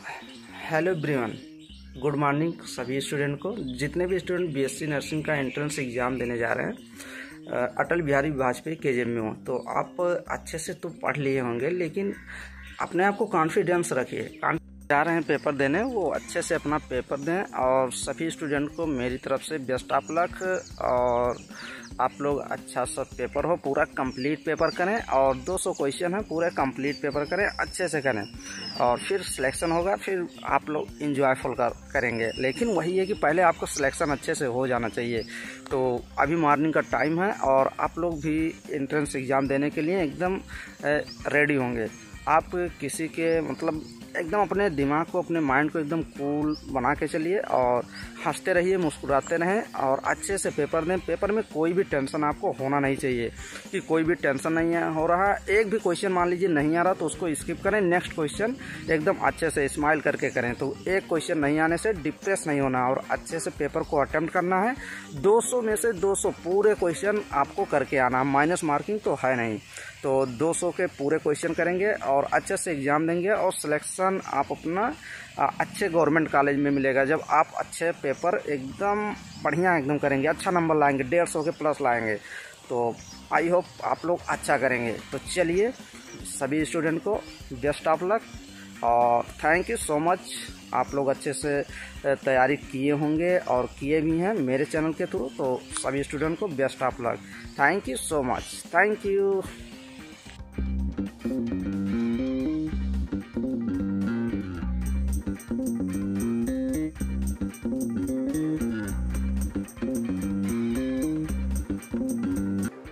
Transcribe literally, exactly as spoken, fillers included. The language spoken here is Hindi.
हेलो एवरीवन, गुड मॉर्निंग सभी स्टूडेंट को। जितने भी स्टूडेंट बीएससी नर्सिंग का एंट्रेंस एग्ज़ाम देने जा रहे हैं अटल बिहारी वाजपेयी केजेएम में हो, तो आप अच्छे से तो पढ़ लिए होंगे, लेकिन अपने आप को कॉन्फिडेंस रखिए। जा रहे हैं पेपर देने, वो अच्छे से अपना पेपर दें। और सभी स्टूडेंट को मेरी तरफ से बेस्ट ऑफ लक, और आप लोग अच्छा सा पेपर हो, पूरा कंप्लीट पेपर करें। और दो सौ क्वेश्चन है, पूरे कंप्लीट पेपर करें, अच्छे से करें, और फिर सिलेक्शन होगा, फिर आप लोग इंजॉयफुल कर करेंगे। लेकिन वही है कि पहले आपको सिलेक्शन अच्छे से हो जाना चाहिए। तो अभी मॉर्निंग का टाइम है और आप लोग भी एंट्रेंस एग्ज़ाम देने के लिए एकदम रेडी होंगे। आप किसी के मतलब एकदम अपने दिमाग को, अपने माइंड को एकदम कूल बना के चलिए, और हंसते रहिए, मुस्कुराते रहें, और अच्छे से पेपर दें। पेपर में कोई भी टेंशन आपको होना नहीं चाहिए कि कोई भी टेंशन नहीं है हो रहा। एक भी क्वेश्चन मान लीजिए नहीं आ रहा तो उसको स्किप करें, नेक्स्ट क्वेश्चन एकदम अच्छे से स्माइल करके करें। तो एक क्वेश्चन नहीं आने से डिप्रेस नहीं होना, और अच्छे से पेपर को अटेम्प्ट करना है। दो सौ में से दो सौ पूरे क्वेश्चन आपको करके आना, माइनस मार्किंग तो है नहीं। तो दो सौ के पूरे क्वेश्चन करेंगे और अच्छे से एग्ज़ाम देंगे, और सिलेक्शन आप अपना अच्छे गवर्नमेंट कॉलेज में मिलेगा। जब आप अच्छे पेपर एकदम बढ़िया एकदम करेंगे, अच्छा नंबर लाएंगे, डेढ़ सौ के प्लस लाएंगे, तो आई होप आप लोग अच्छा करेंगे। तो चलिए, सभी स्टूडेंट को बेस्ट ऑफ लक, और थैंक यू सो मच। आप लोग अच्छे से तैयारी किए होंगे और किए भी हैं मेरे चैनल के थ्रू। तो सभी स्टूडेंट को best of luck. Thank you so much, thank you.